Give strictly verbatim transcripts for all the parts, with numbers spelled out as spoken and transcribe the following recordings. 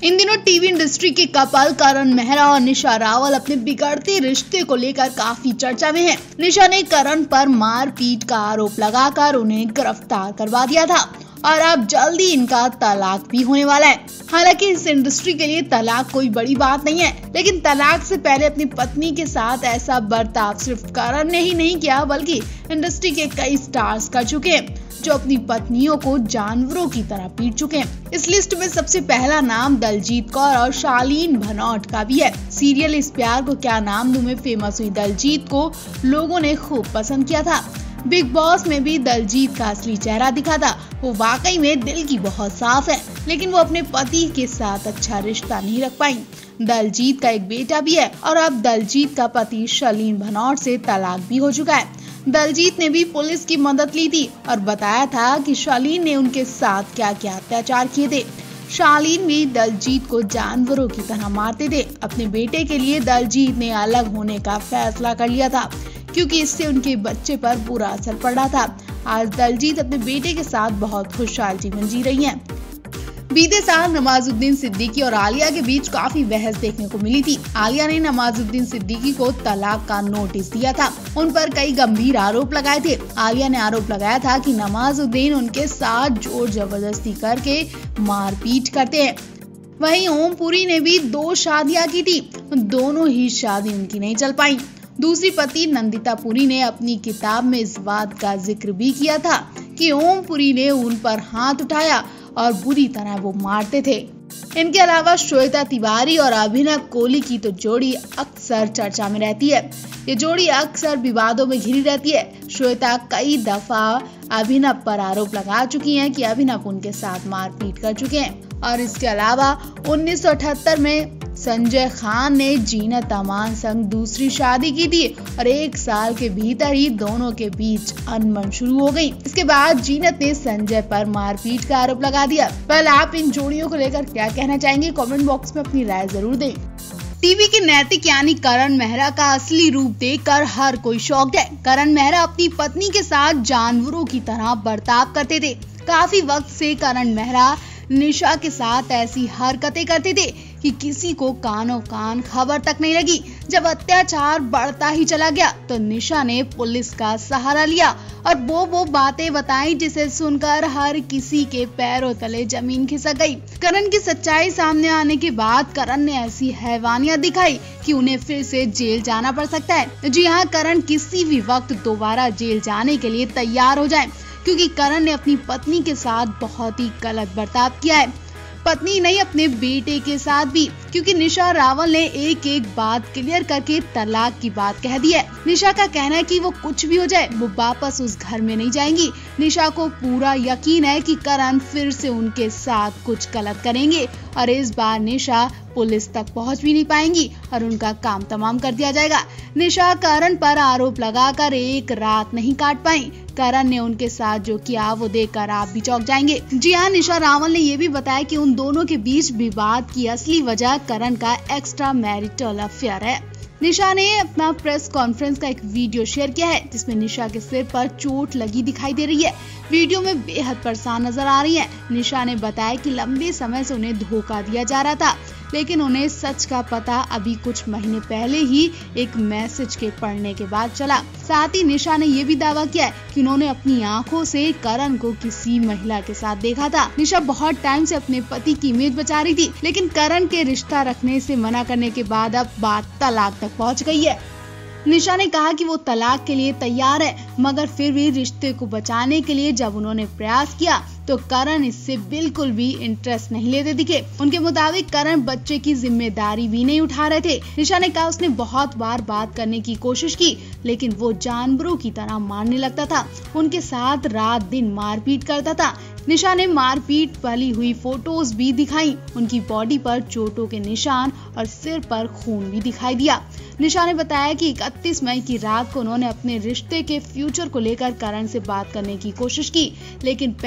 इन दिनों TV industry के couple Karan Mehra और निशा रावल अपने बिगड़ते रिश्ते को लेकर काफी चर्चा में हैं। निशा ने करण पर मारपीट का आरोप लगाकर उन्हें गिरफ्तार करवा दिया था और अब जल्दी इनका तलाक भी होने वाला है। हालांकि इस इंडस्ट्री के लिए तलाक कोई बड़ी बात नहीं है, लेकिन तलाक से पहले अपनी पत्नी के साथ ऐसा बर्ताव सिर्फ करण ने ही नहीं किया बल्कि इंडस्ट्री के कई स्टार्स कर चुके हैं जो अपनी पत्नियों को जानवरों की तरह पीट चुके हैं। इस लिस्ट में सबसे पहला नाम दलजीत कौर और शालीन भनौट का भी है। सीरियल इस प्यार को क्या नाम दूं में फेमस हुई दलजीत को लोगों ने खूब पसंद किया था। बिग बॉस में भी दलजीत का असली चेहरा दिखा था। वो वाकई में दिल की बहुत साफ है, लेकिन वो अपने पति के साथ अच्छा रिश्ता नहीं रख पाई। दलजीत का एक बेटा भी है और अब दलजीत का पति शालीन भनौट से तलाक भी हो चुका है। दलजीत ने भी पुलिस की मदद ली थी और बताया था कि शालीन ने उनके साथ क्या क्या अत्याचार किए थे। शालीन भी दलजीत को जानवरों की तरह मारते थे। अपने बेटे के लिए दलजीत ने अलग होने का फैसला कर लिया था क्योंकि इससे उनके बच्चे पर बुरा असर पड़ रहा था। आज दलजीत अपने बेटे के साथ बहुत खुशहाल जीवन जी रही हैं। बीते साल नवाजुद्दीन सिद्दीकी और आलिया के बीच काफी बहस देखने को मिली थी। आलिया ने नवाजुद्दीन सिद्दीकी को तलाक का नोटिस दिया था। उन पर कई गंभीर आरोप लगाए थे। आलिया ने आरोप लगाया था कि नवाजुद्दीन उनके साथ जोर जबरदस्ती करके मारपीट करते हैं। वहीं ओम पुरी ने भी दो शादियां की थी, दोनों ही शादी उनकी नहीं चल पाई। दूसरी पति नंदिता पुरी ने अपनी किताब में इस बात का जिक्र भी किया था कि ओम पुरी ने उन पर हाथ उठाया और बुरी तरह वो मारते थे। इनके अलावा श्वेता तिवारी और अभिनव कोहली की तो जोड़ी अक्सर चर्चा में रहती है। ये जोड़ी अक्सर विवादों में घिरी रहती है। श्वेता कई दफा अभिनव पर आरोप लगा चुकी हैं कि अभिनव उनके साथ मारपीट कर चुके हैं। और इसके अलावा उन्नीस सौ अठहत्तर में संजय खान ने जीनत अमान संग दूसरी शादी की थी और एक साल के भीतर ही दोनों के बीच अनबन शुरू हो गई। इसके बाद जीनत ने संजय पर मारपीट का आरोप लगा दिया। पहले आप इन जोड़ियों को लेकर क्या कहना चाहेंगे, कमेंट बॉक्स में अपनी राय जरूर दें। टीवी के नैतिक यानी करण मेहरा का असली रूप देखकर हर कोई शॉक्ड है। करण मेहरा अपनी पत्नी के साथ जानवरों की तरह बर्ताव करते थे। काफी वक्त से करण मेहरा निशा के साथ ऐसी हरकतें करते थे कि किसी को कानों कान खबर तक नहीं लगी। जब अत्याचार बढ़ता ही चला गया तो निशा ने पुलिस का सहारा लिया और वो वो बातें बताई जिसे सुनकर हर किसी के पैरों तले जमीन खिसक गई। करण की सच्चाई सामने आने के बाद करण ने ऐसी हैवानियत दिखाई कि उन्हें फिर से जेल जाना पड़ सकता है। जी हाँ, करण किसी भी वक्त दोबारा जेल जाने के लिए तैयार हो जाए क्योंकि करण ने अपनी पत्नी के साथ बहुत ही गलत बर्ताव किया है। पत्नी नहीं, अपने बेटे के साथ भी, क्योंकि निशा रावल ने एक एक बात क्लियर करके तलाक की बात कह दी है। निशा का कहना है कि वो कुछ भी हो जाए वो वापस उस घर में नहीं जाएंगी। निशा को पूरा यकीन है कि करण फिर से उनके साथ कुछ गलत करेंगे और इस बार निशा पुलिस तक पहुंच भी नहीं पाएंगी और उनका काम तमाम कर दिया जाएगा। निशा करण पर आरोप लगाकर एक रात नहीं काट पाई। करण ने उनके साथ जो किया वो देखकर आप भी चौंक जाएंगे। जी हाँ, निशा रावल ने ये भी बताया कि उन दोनों के बीच विवाद की असली वजह करण का एक्स्ट्रा मैरिटल अफेयर है। निशा ने अपना प्रेस कॉन्फ्रेंस का एक वीडियो शेयर किया है जिसमें निशा के सिर पर चोट लगी दिखाई दे रही है। वीडियो में बेहद परेशान नजर आ रही है। निशा ने बताया कि लंबे समय से उन्हें धोखा दिया जा रहा था, लेकिन उन्हें सच का पता अभी कुछ महीने पहले ही एक मैसेज के पढ़ने के बाद चला। साथ ही निशा ने यह भी दावा किया है कि उन्होंने अपनी आंखों से करण को किसी महिला के साथ देखा था। निशा बहुत टाइम से अपने पति की इमेज बचा रही थी, लेकिन करण के रिश्ता रखने से मना करने के बाद अब बात तलाक तक पहुंच गई है। निशा ने कहा कि वो तलाक के लिए तैयार है, मगर फिर भी रिश्ते को बचाने के लिए जब उन्होंने प्रयास किया तो करण इससे बिल्कुल भी इंटरेस्ट नहीं लेते दिखे। उनके मुताबिक करण बच्चे की जिम्मेदारी भी नहीं उठा रहे थे। निशा ने कहा उसने बहुत बार बात करने की कोशिश की, लेकिन वो जानवरों की तरह मारने लगता था। उनके साथ रात दिन मारपीट करता था। निशा ने मारपीट वाली हुई फोटोज भी दिखाई। उनकी बॉडी पर चोटों के निशान और सिर पर खून भी दिखाई दिया। निशा ने बताया कि इकतीस मई की रात को उन्होंने अपने रिश्ते के फ्यूचर को लेकर करण से बात करने की कोशिश की, लेकिन पहले तो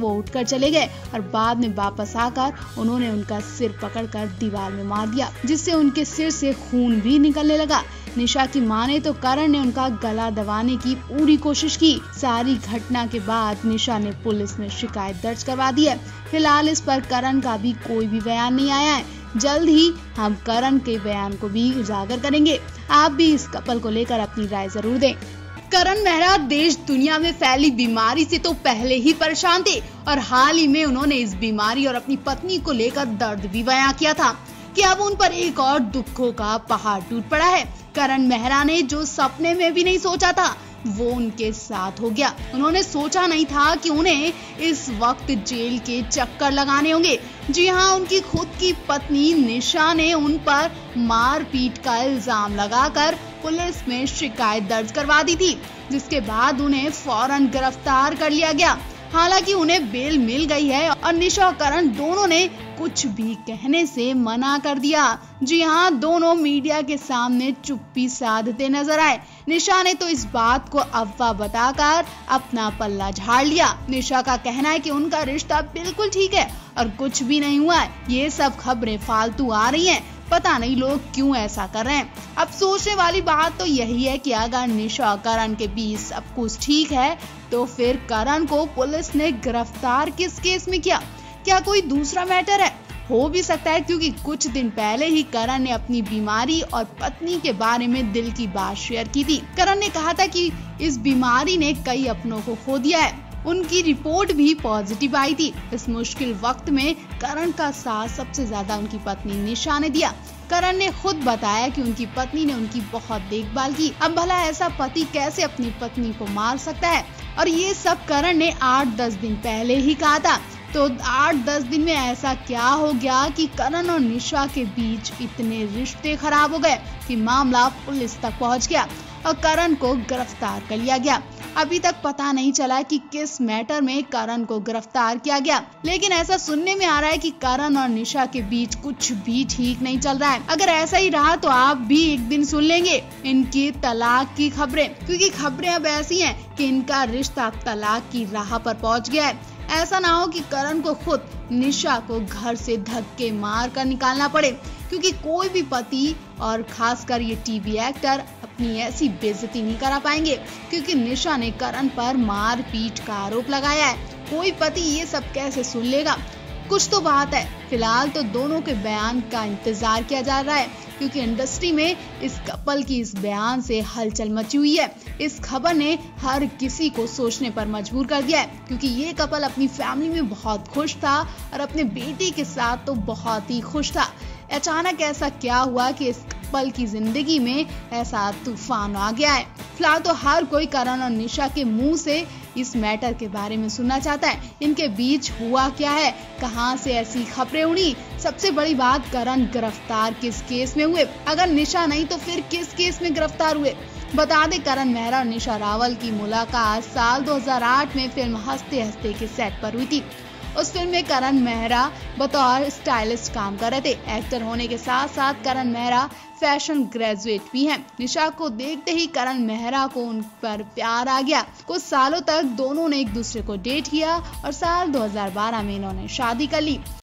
वो उठकर चले गए और बाद में वापस आकर उन्होंने उनका सिर पकड़कर दीवार में मार दिया, जिससे उनके सिर से खून भी निकलने लगा। निशा की माने तो करण ने उनका गला दबाने की पूरी कोशिश की। सारी घटना के बाद निशा ने पुलिस में शिकायत दर्ज करवा दी है। फिलहाल इस पर करण का भी कोई भी बयान नहीं आया है। जल्द ही हम करण के बयान को भी उजागर करेंगे। आप भी इस कपल को लेकर अपनी राय जरूर दें। करण मेहरा देश दुनिया में फैली बीमारी से तो पहले ही परेशान थे और हाल ही में उन्होंने इस बीमारी और अपनी पत्नी को लेकर दर्द भी बयां किया था कि अब उन पर एक और दुखों का पहाड़ टूट पड़ा है। करण मेहरा ने जो सपने में भी नहीं सोचा था वो उनके साथ हो गया। उन्होंने सोचा नहीं था कि उन्हें इस वक्त जेल के चक्कर लगाने होंगे। जी हाँ, उनकी खुद की पत्नी निशा ने उन पर मारपीट का इल्जाम लगाकर पुलिस में शिकायत दर्ज करवा दी थी, जिसके बाद उन्हें फौरन गिरफ्तार कर लिया गया। हालांकि उन्हें बेल मिल गई है और निशा और करण दोनों ने कुछ भी कहने से मना कर दिया। जी हाँ, दोनों मीडिया के सामने चुप्पी साधते नजर आए। निशा ने तो इस बात को अफवाह बताकर अपना पल्ला झाड़ लिया। निशा का कहना है कि उनका रिश्ता बिल्कुल ठीक है और कुछ भी नहीं हुआ है। ये सब खबरें फालतू आ रही हैं। पता नहीं लोग क्यों ऐसा कर रहे हैं। अब सोचने वाली बात तो यही है कि अगर निशा और करण के बीच सब कुछ ठीक है तो फिर करण को पुलिस ने गिरफ्तार किस केस में किया? क्या कोई दूसरा मैटर है? हो भी सकता है, क्योंकि कुछ दिन पहले ही करण ने अपनी बीमारी और पत्नी के बारे में दिल की बात शेयर की थी। करण ने कहा था कि इस बीमारी ने कई अपनों को खो दिया है। उनकी रिपोर्ट भी पॉजिटिव आई थी। इस मुश्किल वक्त में करण का साथ सबसे ज्यादा उनकी पत्नी निशा ने दिया। करण ने खुद बताया कि उनकी पत्नी ने उनकी बहुत देखभाल की। अब भला ऐसा पति कैसे अपनी पत्नी को मार सकता है? और ये सब करण ने आठ दस दिन पहले ही कहा था। तो आठ दस दिन में ऐसा क्या हो गया कि करण और निशा के बीच इतने रिश्ते खराब हो गए कि मामला पुलिस तक पहुंच गया और करण को गिरफ्तार कर लिया गया। अभी तक पता नहीं चला कि किस मैटर में करण को गिरफ्तार किया गया, लेकिन ऐसा सुनने में आ रहा है कि करण और निशा के बीच कुछ भी ठीक नहीं चल रहा है। अगर ऐसा ही रहा तो आप भी एक दिन सुन लेंगे इनकी तलाक की खबरें, क्योंकि खबरें अब ऐसी हैं कि इनका रिश्ता तलाक की राह पर पहुंच गया है। ऐसा ना हो कि करण को खुद निशा को घर से धक्के मार कर निकालना पड़े, क्योंकि कोई भी पति और खासकर ये टीवी एक्टर अपनी ऐसी बेइज्जती नहीं करा पाएंगे, क्योंकि निशा ने करण पर मारपीट का आरोप लगाया है। कोई पति ये सब कैसे सुन लेगा? कुछ तो बात है। फिलहाल तो दोनों के बयान का इंतजार किया जा रहा है, क्योंकि इंडस्ट्री में इस कपल की इस बयान से हलचल मची हुई है। इस खबर ने हर किसी को सोचने पर मजबूर कर दिया है, क्योंकि ये कपल अपनी फैमिली में बहुत खुश था और अपने बेटे के साथ तो बहुत ही खुश था। अचानक ऐसा क्या हुआ कि इस कपल की जिंदगी में ऐसा तूफान आ गया है? फिलहाल तो हर कोई करण और निशा के मुंह से इस मैटर के बारे में सुनना चाहता है। इनके बीच हुआ क्या है? कहां से ऐसी खबरें उड़ी? सबसे बड़ी बात, करण गिरफ्तार किस केस में हुए? अगर निशा नहीं तो फिर किस केस में गिरफ्तार हुए? बता दें, करण मेहरा और निशा रावल की मुलाकात साल दो हज़ार आठ में फिल्म हंसते हंसते के सेट पर हुई थी। उस फिल्म में करण मेहरा बतौर स्टाइलिस्ट काम कर रहे थे। एक्टर होने के साथ साथ करण मेहरा फैशन ग्रेजुएट भी हैं। निशा को देखते ही करण मेहरा को उन पर प्यार आ गया। कुछ सालों तक दोनों ने एक दूसरे को डेट किया और साल दो हज़ार बारह में इन्होंने शादी कर ली।